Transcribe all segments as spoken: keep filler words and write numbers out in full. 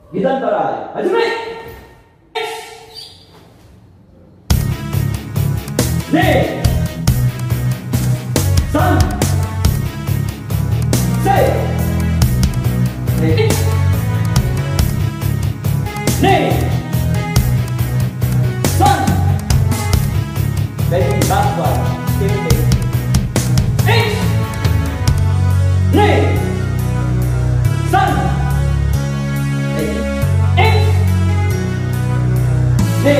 Gitan taray. Hajime! Ne! San! Se! Ne! Ne! San! Ready, last one. Same thing. Eight! Ne! San! Ready. Eight! Ne!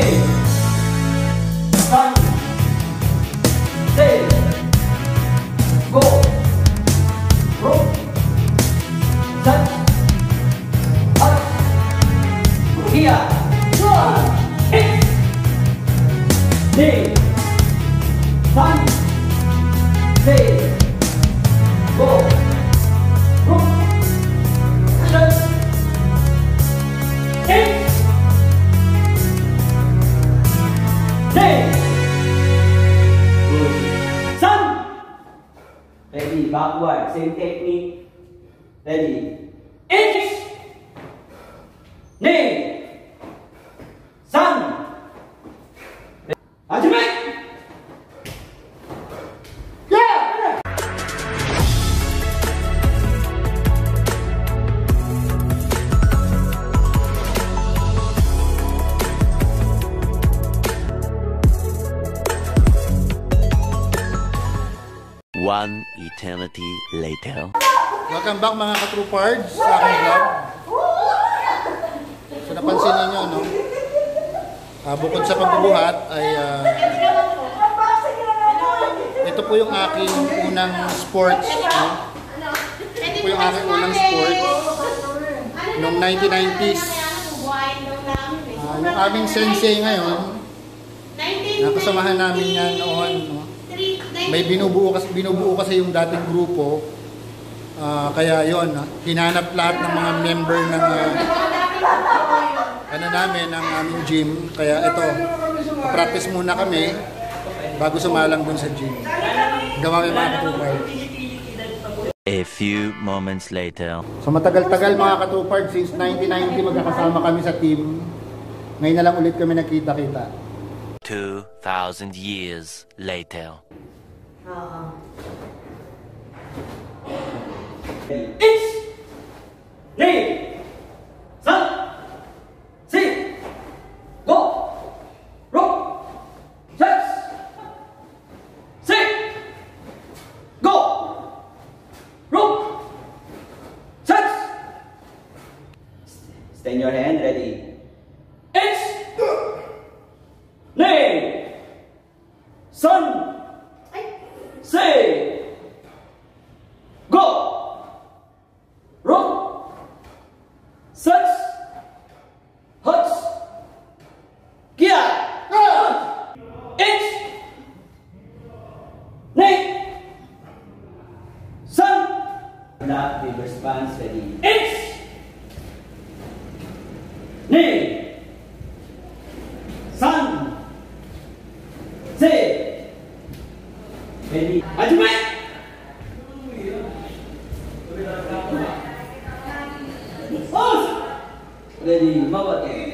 San! Say, go, roll, set, up, here, one, eight, day, sun, say, go, roll, set, eight, day. Ready, backward, same technique. Ready. Eight. Name. Sun. Hajime. Yeah. One eternity later. Welcome back mga ka-troopards sa aking vlog. So napansin ninyo, no? Uh, bukod sa pagbubuhat ay uh, ito po yung aking unang sports, no? Ito po yung aking unang sports noong nineteen nineties. Uh, yung aming sensei ngayon, nakasamahan namin yan noon, no? May binubuo kasi, binubuo kasi yung dating grupo, uh, kaya yon, uh, hinanap lahat ng mga member ng uh, ano namin, ng aming gym. Kaya ito, practice muna kami bago sumalang dun sa gym. Gawa may mga katupard. A few moments later. So matagal-tagal mga katupard, since nineteen ninety magkakasama kami sa team. Ngayon na lang ulit kami nakita-kita. Two thousand years later. Uh-huh. It's three, seven, six, go, roll, six, six, go, roll, six. Stand your hand, ready. It's name, sun. Say, go, roll, six, huts, kia, eight, nine, sun. Black reverse pants ready. Eight, nine, sun, say. Ready? Hajime! Ready, bawat.